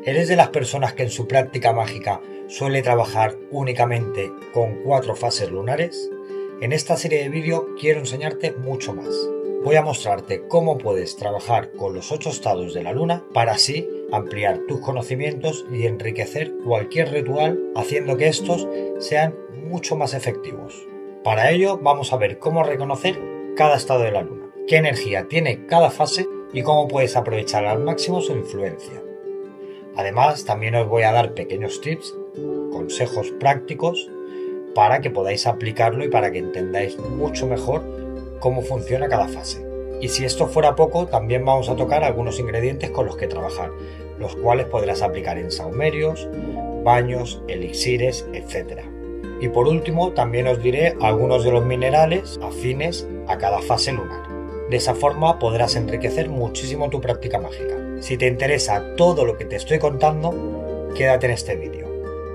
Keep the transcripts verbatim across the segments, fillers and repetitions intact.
¿Eres de las personas que en su práctica mágica suele trabajar únicamente con cuatro fases lunares? En esta serie de vídeos quiero enseñarte mucho más. Voy a mostrarte cómo puedes trabajar con los ocho estados de la luna para así ampliar tus conocimientos y enriquecer cualquier ritual haciendo que estos sean mucho más efectivos. Para ello vamos a ver cómo reconocer cada estado de la luna, qué energía tiene cada fase y cómo puedes aprovechar al máximo su influencia. Además, también os voy a dar pequeños tips, consejos prácticos para que podáis aplicarlo y para que entendáis mucho mejor cómo funciona cada fase. Y si esto fuera poco, también vamos a tocar algunos ingredientes con los que trabajar, los cuales podrás aplicar en saumerios, baños, elixires, etcétera. Y por último, también os diré algunos de los minerales afines a cada fase lunar. De esa forma podrás enriquecer muchísimo tu práctica mágica. Si te interesa todo lo que te estoy contando, quédate en este vídeo.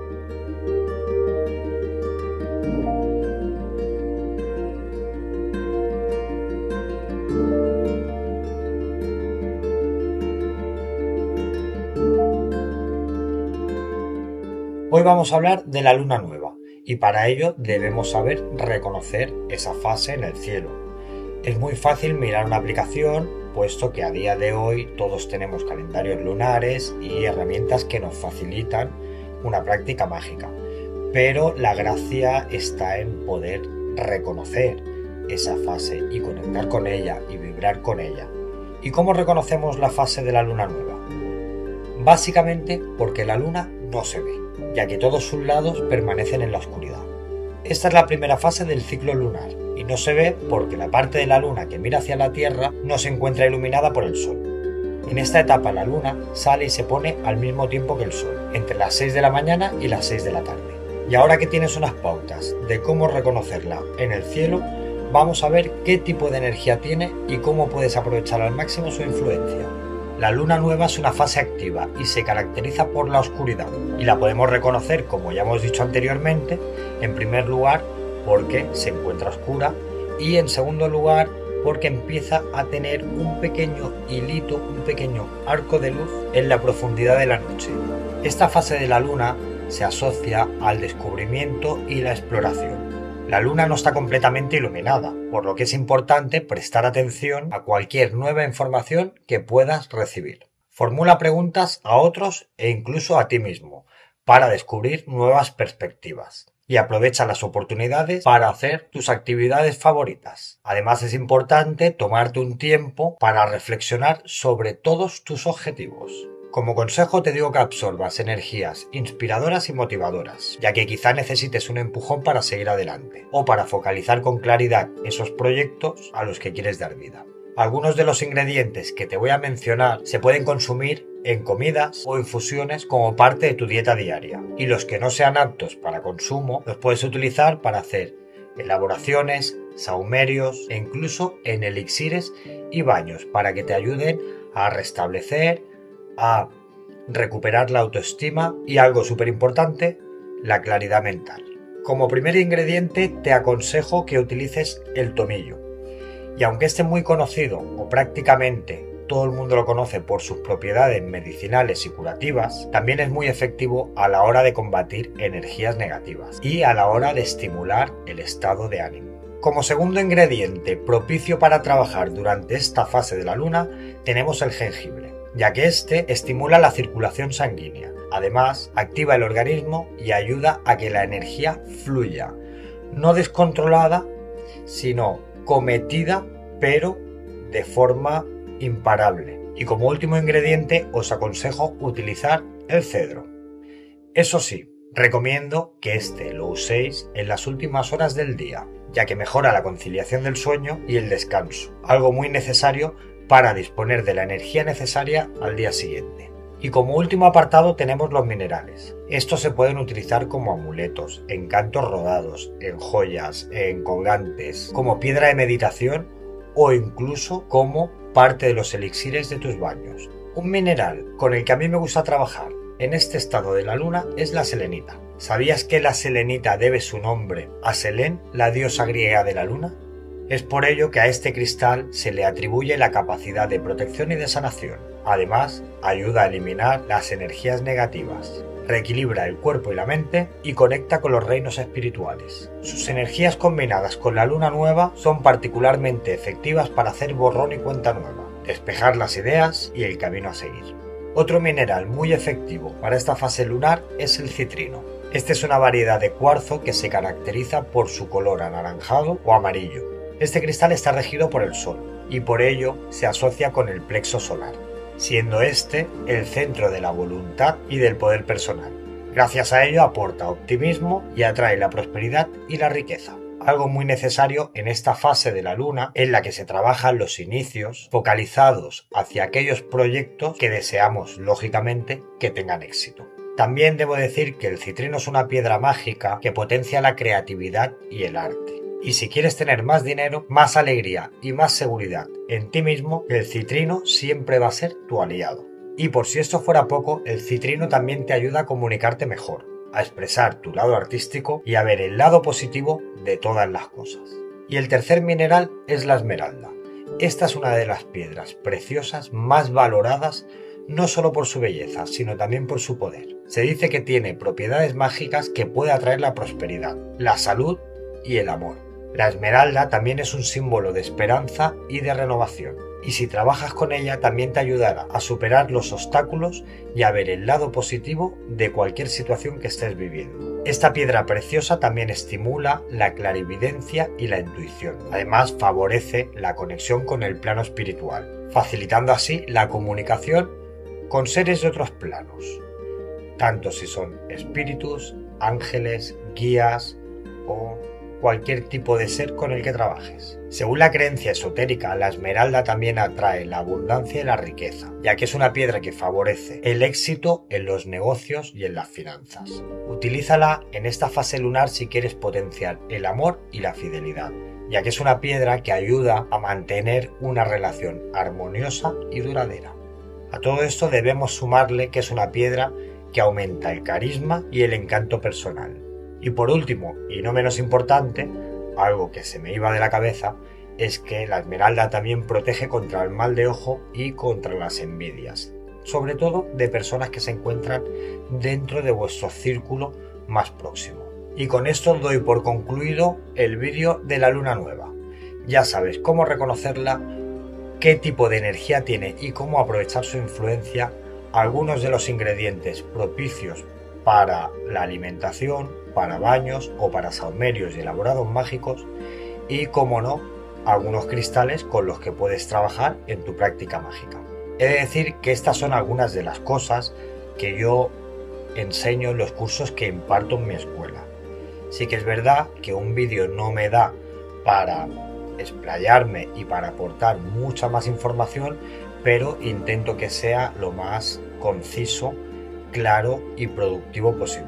Hoy vamos a hablar de la luna nueva y para ello debemos saber reconocer esa fase en el cielo. Es muy fácil mirar una aplicación, puesto que a día de hoy todos tenemos calendarios lunares y herramientas que nos facilitan una práctica mágica. Pero la gracia está en poder reconocer esa fase y conectar con ella y vibrar con ella. ¿Y cómo reconocemos la fase de la luna nueva? Básicamente porque la luna no se ve, ya que todos sus lados permanecen en la oscuridad. Esta es la primera fase del ciclo lunar y no se ve porque la parte de la luna que mira hacia la Tierra no se encuentra iluminada por el sol. En esta etapa la luna sale y se pone al mismo tiempo que el sol, entre las seis de la mañana y las seis de la tarde. Y ahora que tienes unas pautas de cómo reconocerla en el cielo, vamos a ver qué tipo de energía tiene y cómo puedes aprovechar al máximo su influencia. La luna nueva es una fase activa y se caracteriza por la oscuridad y la podemos reconocer, como ya hemos dicho anteriormente, en primer lugar porque se encuentra oscura y en segundo lugar porque empieza a tener un pequeño hilito, un pequeño arco de luz en la profundidad de la noche. Esta fase de la luna se asocia al descubrimiento y la exploración. La luna no está completamente iluminada, por lo que es importante prestar atención a cualquier nueva información que puedas recibir. Formula preguntas a otros e incluso a ti mismo para descubrir nuevas perspectivas y aprovecha las oportunidades para hacer tus actividades favoritas. Además, es importante tomarte un tiempo para reflexionar sobre todos tus objetivos. Como consejo te digo que absorbas energías inspiradoras y motivadoras, ya que quizá necesites un empujón para seguir adelante o para focalizar con claridad esos proyectos a los que quieres dar vida. Algunos de los ingredientes que te voy a mencionar se pueden consumir en comidas o infusiones como parte de tu dieta diaria, y los que no sean aptos para consumo los puedes utilizar para hacer elaboraciones, saumerios e incluso en elixires y baños para que te ayuden a restablecer, a recuperar la autoestima y, algo súper importante, la claridad mental. Como primer ingrediente te aconsejo que utilices el tomillo, y aunque esté muy conocido o prácticamente todo el mundo lo conoce por sus propiedades medicinales y curativas, también es muy efectivo a la hora de combatir energías negativas y a la hora de estimular el estado de ánimo. Como segundo ingrediente propicio para trabajar durante esta fase de la luna tenemos el jengibre, ya que este estimula la circulación sanguínea. Además, activa el organismo y ayuda a que la energía fluya, no descontrolada, sino cometida, pero de forma imparable. Y como último ingrediente os aconsejo utilizar el cedro. Eso sí, recomiendo que este lo uséis en las últimas horas del día, ya que mejora la conciliación del sueño y el descanso, algo muy necesario para disponer de la energía necesaria al día siguiente. Y como último apartado tenemos los minerales. Estos se pueden utilizar como amuletos, en cantos rodados, en joyas, en colgantes, como piedra de meditación o incluso como parte de los elixires de tus baños. Un mineral con el que a mí me gusta trabajar en este estado de la luna es la selenita. ¿Sabías que la selenita debe su nombre a Selene, la diosa griega de la luna? Es por ello que a este cristal se le atribuye la capacidad de protección y de sanación. Además, ayuda a eliminar las energías negativas, reequilibra el cuerpo y la mente y conecta con los reinos espirituales. Sus energías combinadas con la luna nueva son particularmente efectivas para hacer borrón y cuenta nueva, despejar las ideas y el camino a seguir. Otro mineral muy efectivo para esta fase lunar es el citrino. Este es una variedad de cuarzo que se caracteriza por su color anaranjado o amarillo. Este cristal está regido por el Sol y por ello se asocia con el plexo solar, siendo este el centro de la voluntad y del poder personal. Gracias a ello aporta optimismo y atrae la prosperidad y la riqueza, algo muy necesario en esta fase de la luna en la que se trabajan los inicios focalizados hacia aquellos proyectos que deseamos lógicamente que tengan éxito. También debo decir que el citrino es una piedra mágica que potencia la creatividad y el arte. Y si quieres tener más dinero, más alegría y más seguridad en ti mismo, el citrino siempre va a ser tu aliado. Y por si esto fuera poco, el citrino también te ayuda a comunicarte mejor, a expresar tu lado artístico y a ver el lado positivo de todas las cosas. Y el tercer mineral es la esmeralda. Esta es una de las piedras preciosas más valoradas no solo por su belleza, sino también por su poder. Se dice que tiene propiedades mágicas que puede atraer la prosperidad, la salud y el amor. La esmeralda también es un símbolo de esperanza y de renovación, y si trabajas con ella también te ayudará a superar los obstáculos y a ver el lado positivo de cualquier situación que estés viviendo. Esta piedra preciosa también estimula la clarividencia y la intuición. Además, favorece la conexión con el plano espiritual, facilitando así la comunicación con seres de otros planos, tanto si son espíritus, ángeles, guías o cualquier tipo de ser con el que trabajes. Según la creencia esotérica, la esmeralda también atrae la abundancia y la riqueza, ya que es una piedra que favorece el éxito en los negocios y en las finanzas. Utilízala en esta fase lunar si quieres potenciar el amor y la fidelidad, ya que es una piedra que ayuda a mantener una relación armoniosa y duradera. A todo esto debemos sumarle que es una piedra que aumenta el carisma y el encanto personal. Y por último, y no menos importante, algo que se me iba de la cabeza, es que la esmeralda también protege contra el mal de ojo y contra las envidias, sobre todo de personas que se encuentran dentro de vuestro círculo más próximo. Y con esto doy por concluido el vídeo de la luna nueva. Ya sabes cómo reconocerla, qué tipo de energía tiene y cómo aprovechar su influencia, algunos de los ingredientes propicios para la alimentación, para baños o para saumerios y elaborados mágicos y, como no, algunos cristales con los que puedes trabajar en tu práctica mágica. He de decir que estas son algunas de las cosas que yo enseño en los cursos que imparto en mi escuela. Sí que es verdad que un vídeo no me da para explayarme y para aportar mucha más información, pero intento que sea lo más conciso, claro y productivo posible.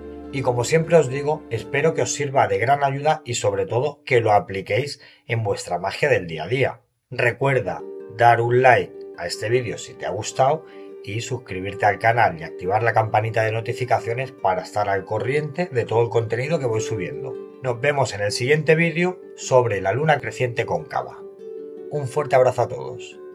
Y como siempre os digo, espero que os sirva de gran ayuda y sobre todo que lo apliquéis en vuestra magia del día a día. Recuerda dar un like a este vídeo si te ha gustado y suscribirte al canal y activar la campanita de notificaciones para estar al corriente de todo el contenido que voy subiendo. Nos vemos en el siguiente vídeo sobre la luna creciente cóncava. Un fuerte abrazo a todos.